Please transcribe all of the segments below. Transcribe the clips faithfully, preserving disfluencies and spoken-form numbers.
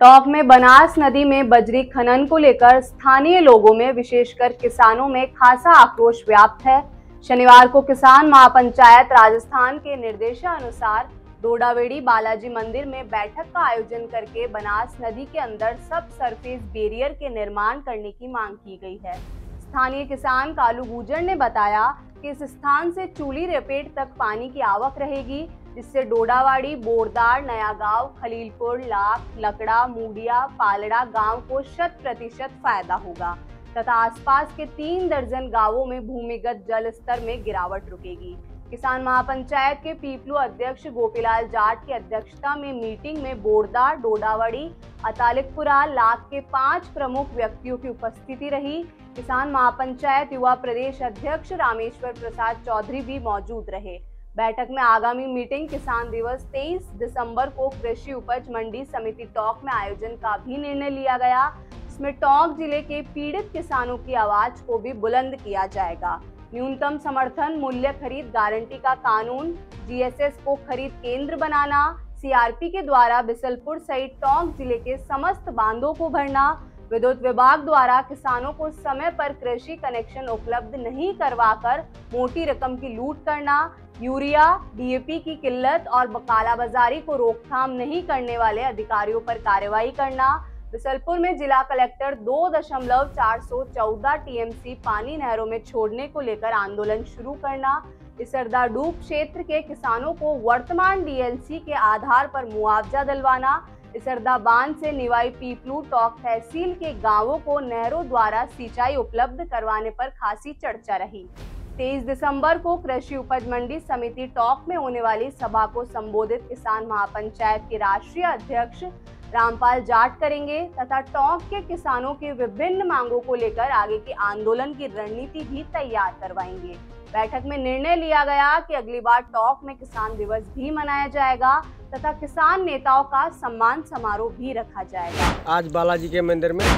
टोंक में बनास नदी में बजरी खनन को लेकर स्थानीय लोगों में विशेषकर किसानों में खासा आक्रोश व्याप्त है। शनिवार को किसान महापंचायत राजस्थान के निर्देशानुसार डोडावेड़ी बालाजी मंदिर में बैठक का आयोजन करके बनास नदी के अंदर सब सरफेस बैरियर के निर्माण करने की मांग की गई है। स्थानीय किसान कालू गुजर ने बताया कि इस स्थान से चूली रेपेट तक पानी की आवक रहेगी, जिससे डोडावाड़ी, बोरदार, नया गांव, खलीलपुर, लाख, लकड़ा, मूडिया, पालड़ा गांव को शत प्रतिशत फायदा होगा तथा आसपास के तीन दर्जन गांवों में भूमिगत जल स्तर में गिरावट रुकेगी। किसान महापंचायत के पीपलू अध्यक्ष गोपीलाल जाट की अध्यक्षता में मीटिंग में बोरदार, डोडावाड़ी, अतालिकपुरा, लाख के पांच प्रमुख व्यक्तियों की उपस्थिति रही। किसान महापंचायत युवा प्रदेश अध्यक्ष रामेश्वर प्रसाद चौधरी भी मौजूद रहे। बैठक में आगामी मीटिंग किसान दिवस तेईस दिसंबर को कृषि उपज मंडी समिति टोंक में आयोजन का भी निर्णय लिया गया। इसमें टोंक जिले के पीड़ित किसानों की आवाज को भी बुलंद किया जाएगा। न्यूनतम समर्थन मूल्य खरीद गारंटी का कानून, जीएसएस को खरीद केंद्र बनाना, सीआरपी के द्वारा बिसलपुर सहित टोंक जिले के समस्त बांधों को भरना, विद्युत विभाग द्वारा किसानों को समय पर कृषि कनेक्शन उपलब्ध नहीं करवाकर मोटी रकम की लूट करना, यूरिया, डीएपी की किल्लत और कालाबाजारी को रोकथाम नहीं करने वाले अधिकारियों पर कार्रवाई करना, बिसलपुर में जिला कलेक्टर दो दशमलव चार सौ चौदह टीएमसी पानी नहरों में छोड़ने को लेकर आंदोलन शुरू करना, इसरदा डूब क्षेत्र के किसानों को वर्तमान डीएलसी के आधार पर मुआवजा दिलवाना, इसरदा बांध से निवाई पीपलू टोंक तहसील के गांवों को नहरों द्वारा सिंचाई उपलब्ध करवाने पर खासी चर्चा रही। तेईस दिसंबर को कृषि उपज मंडी समिति टोंक में होने वाली सभा को संबोधित किसान महापंचायत के राष्ट्रीय अध्यक्ष रामपाल जाट करेंगे तथा टोंक के किसानों की विभिन्न मांगों को लेकर आगे की आंदोलन की रणनीति भी तैयार करवाएंगे। बैठक में निर्णय लिया गया कि अगली बार टोंक में किसान दिवस भी मनाया जाएगा तथा किसान नेताओं का सम्मान समारोह भी रखा जाएगा। आज बालाजी के मंदिर में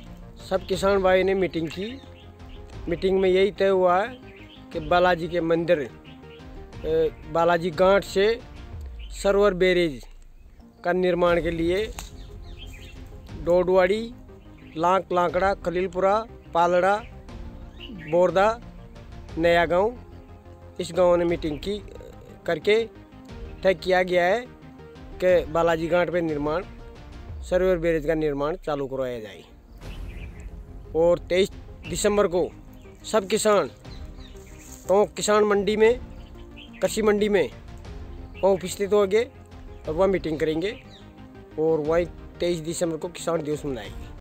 सब किसान भाई ने मीटिंग की। मीटिंग में यही तय हुआ है कि बालाजी के मंदिर बालाजी घाट से सरोवर बैरेज का निर्माण के लिए डोडवाड़ी, लाख, लाकड़ा, खलीलपुरा, पालड़ा, बोरदा, नया गांव, इस गांव ने मीटिंग की करके तय किया गया है कि बालाजी घाट पे निर्माण सरोवर बैरेज का निर्माण चालू करवाया जाए। और तेईस दिसंबर को सब किसान तो किसान मंडी में, कृषि मंडी में वहाँ उपस्थित होंगे और वह मीटिंग करेंगे और वही तेईस दिसंबर को किसान दिवस मनाएंगे।